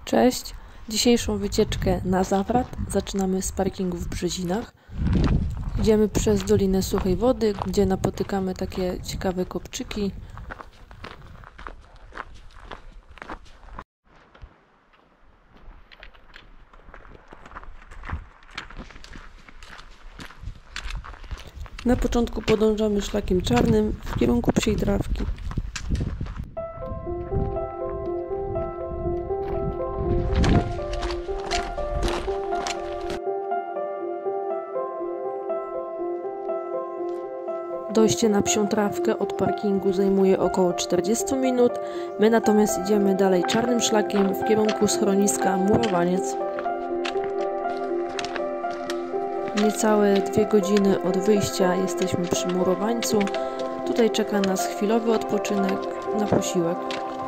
Cześć! Dzisiejszą wycieczkę na Zawrat zaczynamy z parkingu w Brzezinach. Idziemy przez Dolinę Suchej Wody, gdzie napotykamy takie ciekawe kopczyki. Na początku podążamy szlakiem czarnym w kierunku Psiej Trawki. Dojście na Psią Trawkę od parkingu zajmuje około 40 minut. My natomiast idziemy dalej czarnym szlakiem w kierunku schroniska Murowaniec. Niecałe 2 godziny od wyjścia jesteśmy przy Murowańcu. Tutaj czeka nas chwilowy odpoczynek na posiłek.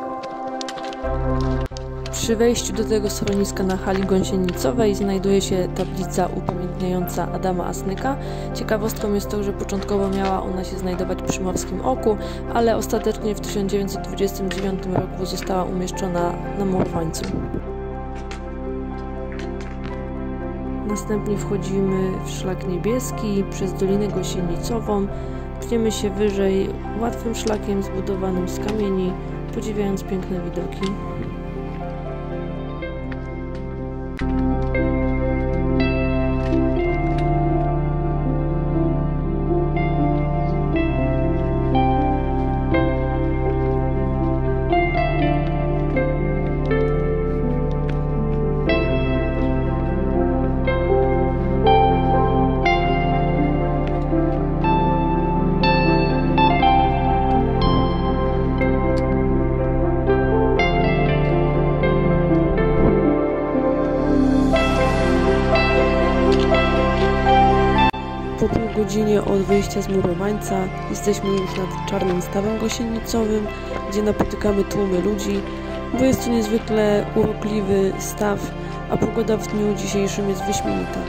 Przy wejściu do tego schroniska na hali gąsienicowej znajduje się tablica upamiętniająca Adama Asnyka. Ciekawostką jest to, że początkowo miała ona się znajdować przy Morskim Oku, ale ostatecznie w 1929 roku została umieszczona na Murowańcu. Następnie wchodzimy w szlak niebieski przez Dolinę Gąsienicową. Pniemy się wyżej łatwym szlakiem zbudowanym z kamieni, podziwiając piękne widoki. Po pół godzinie od wyjścia z Murowańca jesteśmy już nad Czarnym Stawem Gąsienicowym, gdzie napotykamy tłumy ludzi, bo jest to niezwykle urokliwy staw, a pogoda w dniu dzisiejszym jest wyśmienita.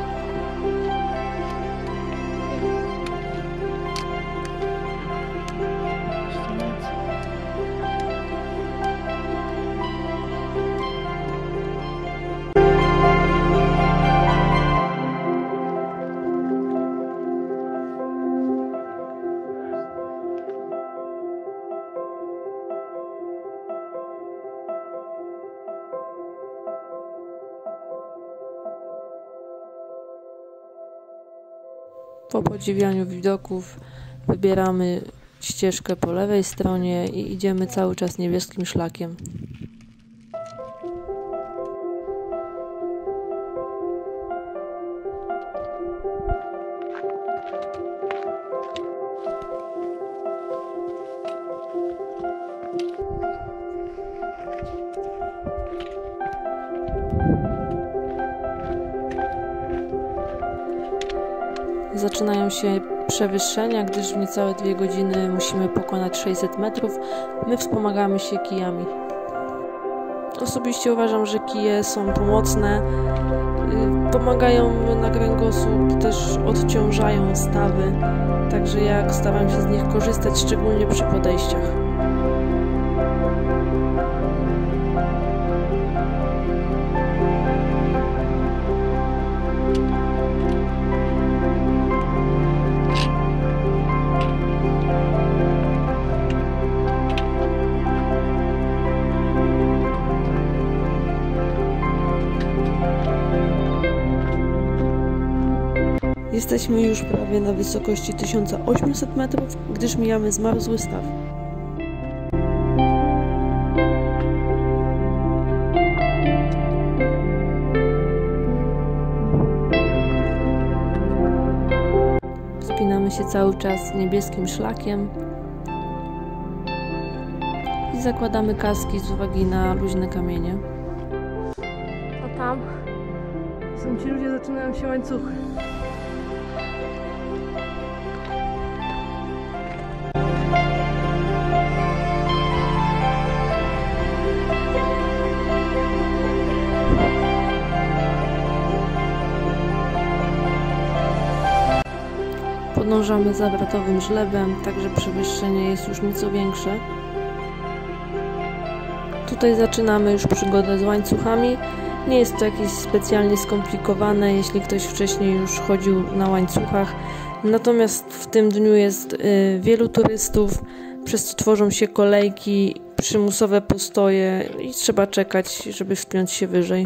Po podziwianiu widoków wybieramy ścieżkę po lewej stronie i idziemy cały czas niebieskim szlakiem. Zaczynają się przewyższenia, gdyż w niecałe 2 godziny musimy pokonać 600 metrów. My wspomagamy się kijami. Osobiście uważam, że kije są pomocne, pomagają na kręgosłup, też odciążają stawy, także ja staram się z nich korzystać, szczególnie przy podejściach. Jesteśmy już prawie na wysokości 1800 metrów, gdyż mijamy zmarzły staw. Wspinamy się cały czas niebieskim szlakiem i zakładamy kaski z uwagi na luźne kamienie. A tam są ci ludzie, zaczynają się łańcuchy. Podążamy zawratowym żlebem, także przewyższenie jest już nieco większe. Tutaj zaczynamy już przygodę z łańcuchami. Nie jest to jakieś specjalnie skomplikowane, jeśli ktoś wcześniej już chodził na łańcuchach. Natomiast w tym dniu jest wielu turystów, przez co tworzą się kolejki, przymusowe postoje i trzeba czekać, żeby wspiąć się wyżej.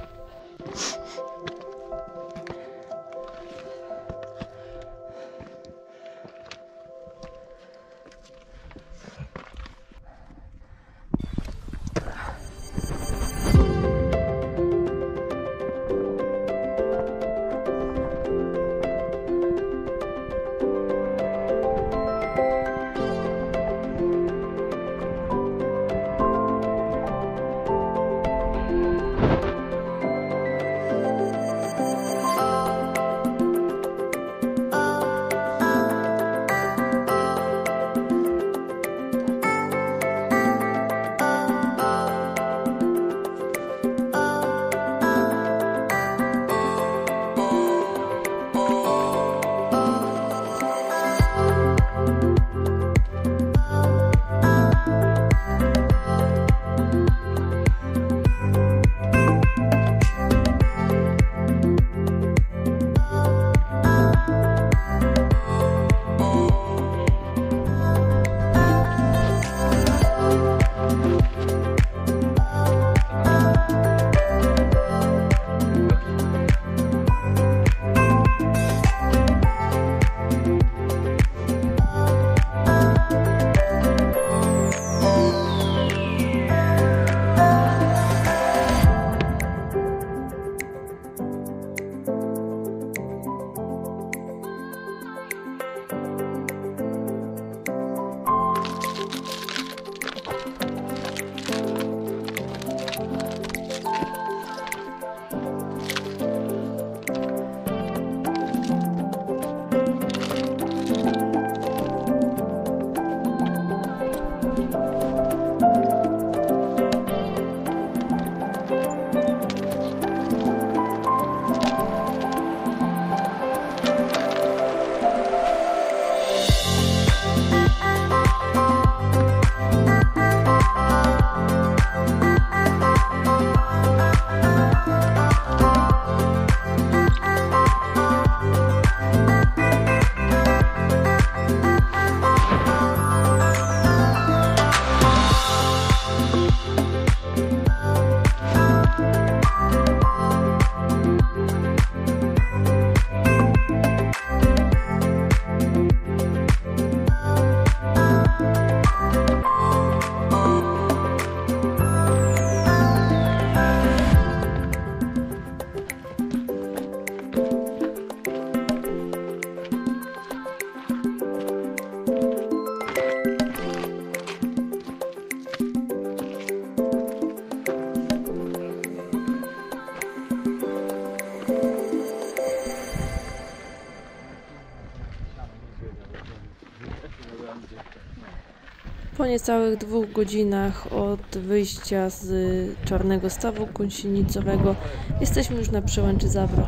Po niecałych 2 godzinach od wyjścia z Czarnego Stawu Gąsienicowego jesteśmy już na przełęczy Zawrot.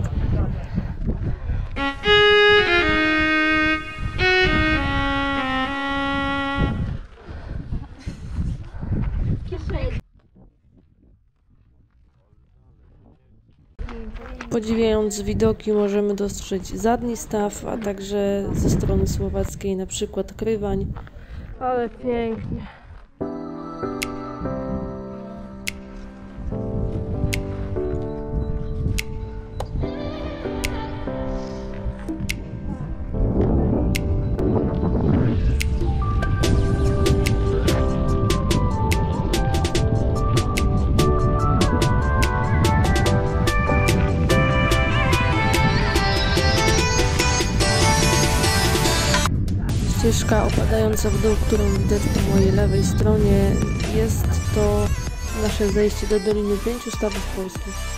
Podziwiając widoki możemy dostrzec Zadni Staw, a także ze strony słowackiej na przykład Krywań. Ale pięknie. Ścieżka opadająca w dół, którą widać po mojej lewej stronie, jest to nasze zejście do Doliny 5 Stawów Polskich.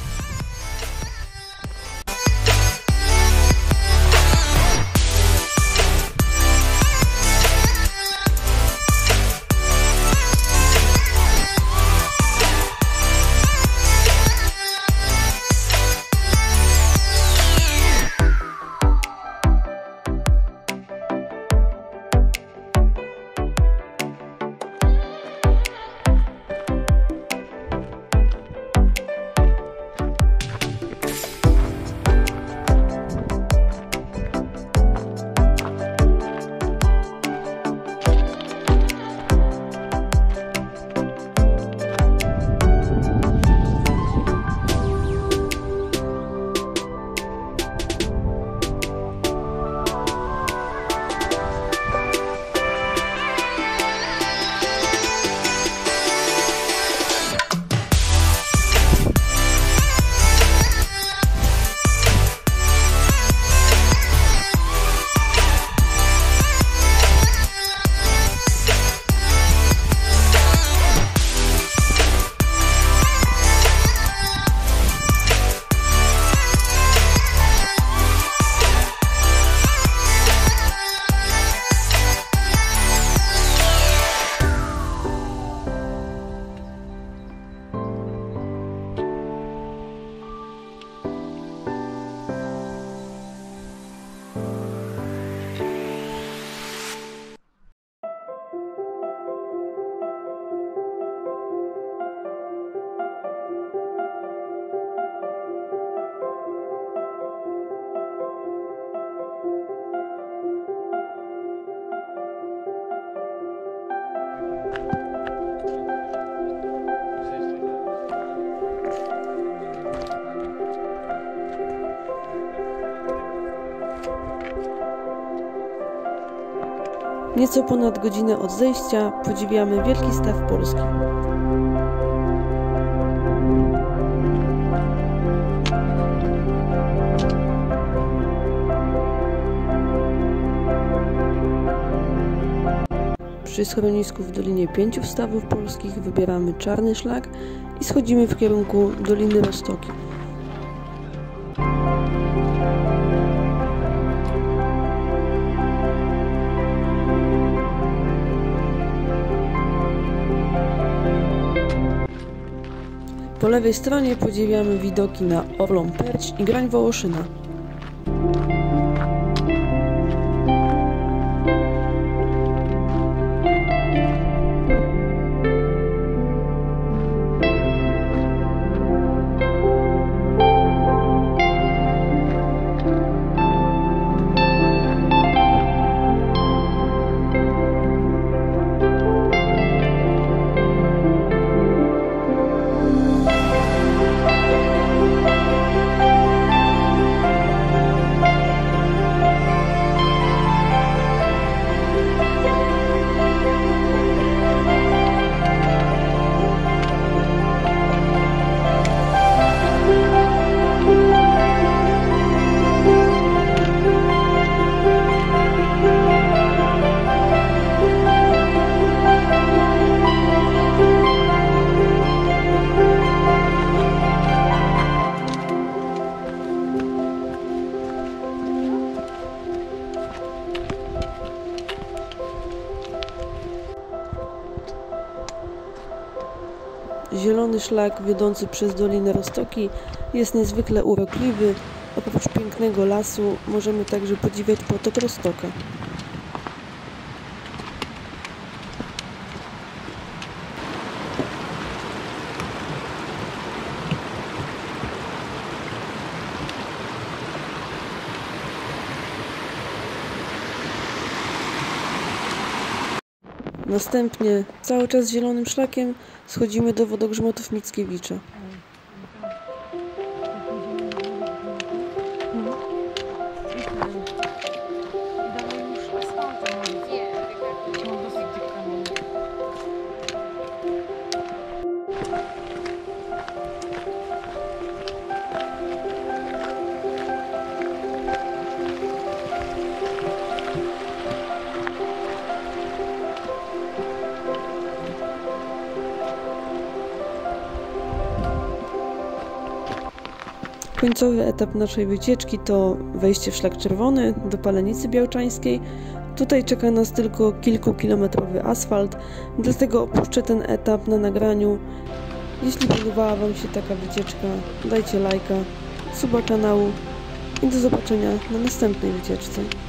Nieco ponad godzinę od zejścia podziwiamy wielki staw polski. Przy schronisku w Dolinie 5 Stawów Polskich wybieramy czarny szlak i schodzimy w kierunku Doliny Roztoki. Po lewej stronie podziwiamy widoki na Orlą Perć i Grań Wołoszyna. Zielony szlak wiodący przez Dolinę Roztoki jest niezwykle urokliwy. Oprócz pięknego lasu możemy także podziwiać potok Roztoka. Następnie, cały czas zielonym szlakiem, schodzimy do wodogrzmotów Mickiewicza. Końcowy etap naszej wycieczki to wejście w Szlak Czerwony do Palenicy Białczańskiej. Tutaj czeka nas tylko kilkukilometrowy asfalt, dlatego opuszczę ten etap na nagraniu. Jeśli podobała Wam się taka wycieczka, dajcie lajka, suba kanału i do zobaczenia na następnej wycieczce.